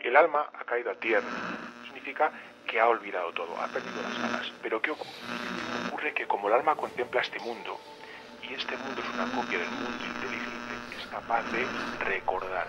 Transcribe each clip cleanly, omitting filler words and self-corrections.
El alma ha caído a tierra. Significa que ha olvidado todo, ha perdido las ganas. Pero ¿qué ocurre? Ocurre que como el alma contempla este mundo, y este mundo es una copia del mundo inteligente, es capaz de recordar.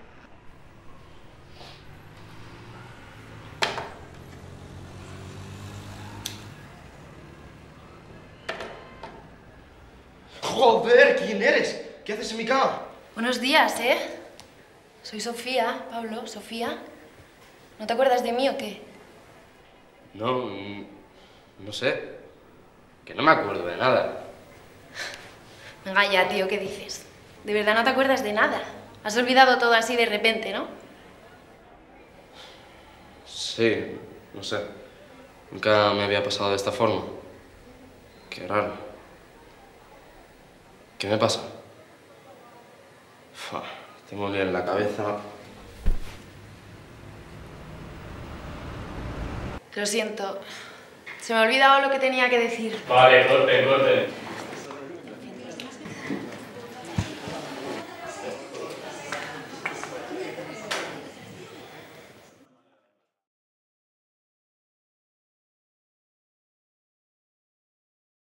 ¡Joder! ¿Quién eres? ¿Qué haces en mi cama? Buenos días, ¿eh? Soy Sofía, Pablo, Sofía. ¿No te acuerdas de mí o qué? No, no sé. Que no me acuerdo de nada. Venga ya, tío, ¿qué dices? De verdad no te acuerdas de nada. Has olvidado todo así de repente, ¿no? Sí, no sé. Nunca me había pasado de esta forma. Qué raro. ¿Qué me pasa? Fua, tengo un lío en la cabeza. Lo siento. Se me ha olvidado lo que tenía que decir. Vale, corten, corten.